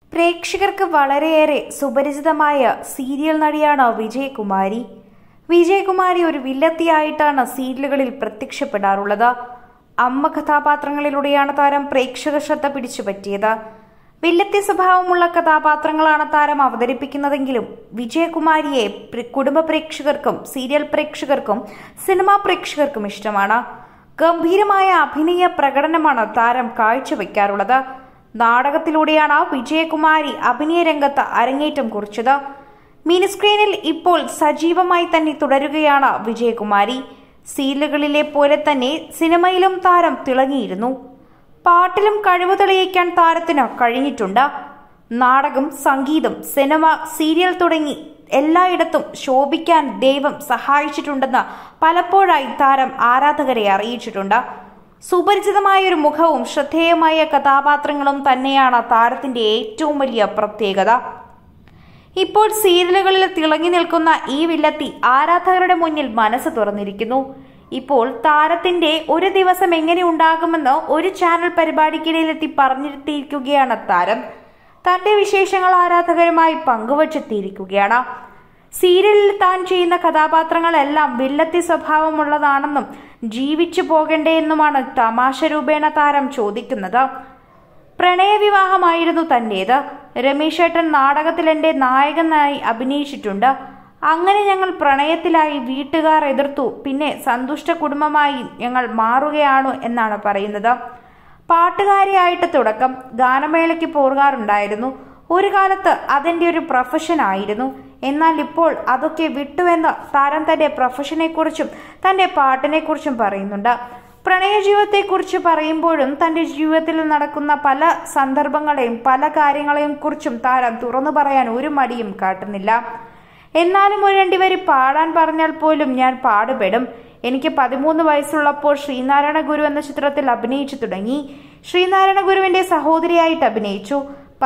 പ്രേക്ഷകർക്ക് വളരെയേറെ സുപരിചിതമായ സീരിയൽ നടിയാണ് വിജയകുമാരി. വിജയകുമാരി ഒരു വില്ലത്തിയായിട്ടാണ് സീരിയലുകളിൽ പ്രത്യക്ഷപ്പെടാറുള്ളത്. അമ്മ കഥാപാത്രങ്ങളിലൂടെയാണ് താരം പ്രേക്ഷക ശ്രദ്ധ പിടിച്ചുപറ്റിയത്. വില്ലത്തി സ്വഭാവമുള്ള കഥാപാത്രങ്ങളാണ് താരം അവതരിപ്പിക്കുന്നതെങ്കിലും വിജയകുമാരിയെ കുടുംബ പ്രേക്ഷകർക്കും സീരിയൽ പ്രേക്ഷകർക്കും സിനിമാ പ്രേക്ഷകർക്കും ഇഷ്ടമാണ്. ഗംഭീരമായ അഭിനയ പ്രകടനമാണ് താരം കാഴ്ചവെക്കാറുള്ളത്. നാടകത്തിലൂടെയാണ് വിജയകുമാരി അഭിനയ രംഗത്ത് അരങ്ങേറ്റം കുറിച്ചത്. മിനിസ്ക്രീനിൽ ഇപ്പോൾ സജീവമായി തന്നെ തുടരുകയാണ് വിജയകുമാരി. സീരിയലുകളിലെ പോലെ തന്നെ സിനിമയിലും താരം തിളങ്ങിയിരുന്നു. പാട്ടിലും കഴിവ് തെളിയിക്കാൻ താരത്തിന് കഴിഞ്ഞിട്ടുണ്ട്. നാടകം, സംഗീതം, സിനിമ, സീരിയൽ തുടങ്ങി എല്ലായിടത്തും ശോഭിക്കാൻ ദൈവം സഹായിച്ചിട്ടുണ്ടെന്ന് പലപ്പോഴായി താരം ആരാധകരെ അറിയിച്ചിട്ടുണ്ട്. സുപരിചിതമായ ഒരു മുഖവും ശ്രദ്ധേയമായ കഥാപാത്രങ്ങളും തന്നെയാണ് താരത്തിന്റെ ഏറ്റവും വലിയ പ്രത്യേകത. ഇപ്പോൾ സീരിയലുകളിൽ തിളങ്ങി നിൽക്കുന്ന ഈ വില്ലത്തി ആരാധകരുടെ മുന്നിൽ മനസ്സ് തുറന്നിരിക്കുന്നു. ഇപ്പോൾ താരത്തിന്റെ ഒരു ദിവസം എങ്ങനെ ഉണ്ടാകുമെന്ന് ഒരു ചാനൽ പരിപാടിക്കിടയിലെത്തി പറഞ്ഞിരുത്തിയിരിക്കുകയാണ് താരം. തന്റെ വിശേഷങ്ങൾ ആരാധകരുമായി പങ്കുവച്ചെത്തിയിരിക്കുകയാണ്. സീരിയലിൽ താൻ ചെയ്യുന്ന കഥാപാത്രങ്ങളെല്ലാം വില്ലത്തി സ്വഭാവമുള്ളതാണെന്നും ജീവിച്ചു പോകണ്ടേ എന്നുമാണ് തമാശ രൂപേണ താരം ചോദിക്കുന്നത്. പ്രണയവിവാഹമായിരുന്നു തന്റേത്. രമേശ് ഏട്ടൻ നാടകത്തിൽ എന്റെ നായകനായി അഭിനയിച്ചിട്ടുണ്ട്. അങ്ങനെ ഞങ്ങൾ പ്രണയത്തിലായി. വീട്ടുകാർ എതിർത്തു. പിന്നെ സന്തുഷ്ട കുടുംബമായി ഞങ്ങൾ മാറുകയാണു എന്നാണ് പറയുന്നത്. പാട്ടുകാരിയായിട്ട് തുടക്കം. ഗാനമേളയ്ക്ക് പോകാറുണ്ടായിരുന്നു. ഒരു കാലത്ത് അതെന്റെ ഒരു പ്രൊഫഷൻ ആയിരുന്നു. എന്നാൽ ഇപ്പോൾ അതൊക്കെ വിട്ടുവെന്ന് താരം തന്റെ പ്രൊഫഷനെക്കുറിച്ചും തന്റെ പാട്ടിനെക്കുറിച്ചും പറയുന്നുണ്ട്. പ്രണയജീവിതത്തെക്കുറിച്ച് പറയുമ്പോഴും തന്റെ ജീവിതത്തിൽ നടക്കുന്ന പല സന്ദർഭങ്ങളെയും പല കാര്യങ്ങളെയും കുറിച്ചും താരം തുറന്നു പറയാൻ ഒരു മടിയും കാട്ടുന്നില്ല. എന്നാലും ഒരു രണ്ടുപേര് പാടാൻ പറഞ്ഞാൽ പോലും ഞാൻ പാടുപെടും. എനിക്ക് 13 വയസ്സുള്ളപ്പോൾ ശ്രീനാരായണ ഗുരു എന്ന ചിത്രത്തിൽ അഭിനയിച്ചു തുടങ്ങി. ശ്രീനാരായണ ഗുരുവിന്റെ സഹോദരിയായിട്ട് അഭിനയിച്ചു.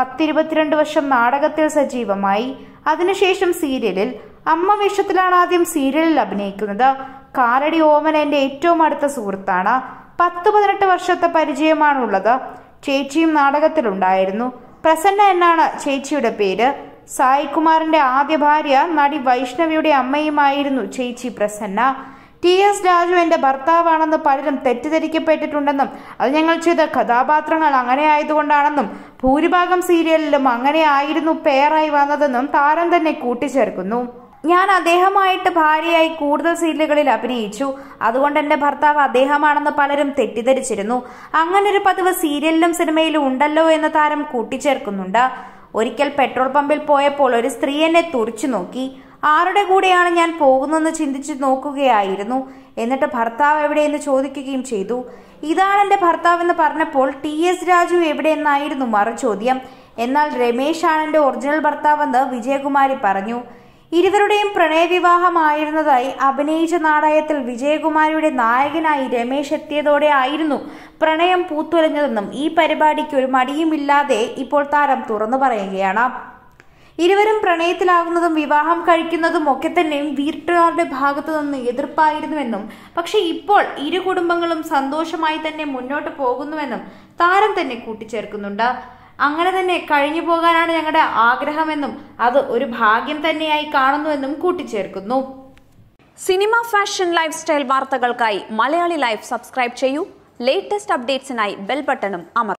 10-22 വർഷം നാടകത്തിൽ സജീവമായി. അതിനുശേഷം സീരിയലിൽ. അമ്മ വേഷത്തിലാണ് ആദ്യം സീരിയലിൽ അഭിനയിക്കുന്നത്. കാലടി ഓമൻ എന്റെ ഏറ്റവും അടുത്ത സുഹൃത്താണ്. 10-18 വർഷത്തെ പരിചയമാണുള്ളത്. ചേച്ചിയും നാടകത്തിലുണ്ടായിരുന്നു. പ്രസന്ന എന്നാണ് ചേച്ചിയുടെ പേര്. സായികുമാറിന്റെ ആദ്യ ഭാര്യ നടി വൈഷ്ണവിയുടെ അമ്മയുമായിരുന്നു ചേച്ചി പ്രസന്ന. ടി.എസ്. രാജു എന്റെ ഭർത്താവാണെന്ന് പലരും തെറ്റിദ്ധരിക്കപ്പെട്ടിട്ടുണ്ടെന്നും അത് ഞങ്ങൾ ചെയ്ത കഥാപാത്രങ്ങൾ അങ്ങനെ ആയതുകൊണ്ടാണെന്നും ഭൂരിഭാഗം സീരിയലിലും അങ്ങനെ ആയിരുന്നു പേരായി വന്നതെന്നും താരം തന്നെ കൂട്ടിച്ചേർക്കുന്നു. ഞാൻ അദ്ദേഹമായിട്ട് ഭാര്യയായി കൂടുതൽ സീരിയലുകളിൽ അഭിനയിച്ചു. അതുകൊണ്ട് എന്റെ ഭർത്താവ് അദ്ദേഹമാണെന്ന് പലരും തെറ്റിദ്ധരിച്ചിരുന്നു. അങ്ങനൊരു പതിവ് സീരിയലിലും സിനിമയിലും ഉണ്ടല്ലോ എന്ന് താരം കൂട്ടിച്ചേർക്കുന്നുണ്ട്. ഒരിക്കൽ പെട്രോൾ പമ്പിൽ പോയപ്പോൾ ഒരു സ്ത്രീ എന്നെ തുറിച്ചു നോക്കി. ആരുടെ കൂടെയാണ് ഞാൻ പോകുന്നതെന്ന് ചിന്തിച്ചു നോക്കുകയായിരുന്നു. എന്നിട്ട് ഭർത്താവ് എവിടെയെന്ന് ചോദിക്കുകയും ചെയ്തു. ഇതാണ് എന്റെ ഭർത്താവെന്ന് പറഞ്ഞപ്പോൾ ടി.എസ്. രാജു എവിടെയെന്നായിരുന്നു മറുചോദ്യം. എന്നാൽ രമേശ് ആണ് എന്റെ ഒറിജിനൽ ഭർത്താവെന്ന് വിജയകുമാരി പറഞ്ഞു. ഇരുവരുടെയും പ്രണയവിവാഹമായിരുന്നതായി അഭിനയിച്ച നാടകത്തിൽ വിജയകുമാരിയുടെ നായകനായി രമേശ് എത്തിയതോടെ ആയിരുന്നു പ്രണയം പൂത്തുലഞ്ഞതെന്നും ഈ പരിപാടിക്ക് ഒരു മടിയുമില്ലാതെ ഇപ്പോൾ താരം തുറന്നു പറയുകയാണ്. ഇരുവരും പ്രണയത്തിലാകുന്നതും വിവാഹം കഴിക്കുന്നതും ഒക്കെ തന്നെയും വീട്ടുകാരുടെ ഭാഗത്തു നിന്ന് എതിർപ്പായിരുന്നുവെന്നും പക്ഷെ ഇപ്പോൾ ഇരു കുടുംബങ്ങളും സന്തോഷമായി തന്നെ മുന്നോട്ട് പോകുന്നുവെന്നും താരം തന്നെ കൂട്ടിച്ചേർക്കുന്നുണ്ട്. അങ്ങനെ തന്നെ കഴിഞ്ഞു പോകാനാണ് ഞങ്ങളുടെ ആഗ്രഹമെന്നും അത് ഒരു ഭാഗ്യം തന്നെയായി കാണുന്നുവെന്നും കൂട്ടിച്ചേർക്കുന്നു. സിനിമ, ഫാഷൻ, ലൈഫ് സ്റ്റൈൽ വാർത്തകൾക്കായി മലയാളി ലൈഫ് സബ്സ്ക്രൈബ് ചെയ്യൂ. ലേറ്റസ്റ്റ് അപ്ഡേറ്റ്സിനായി ബെൽ ബട്ടണും അമർത്തുക.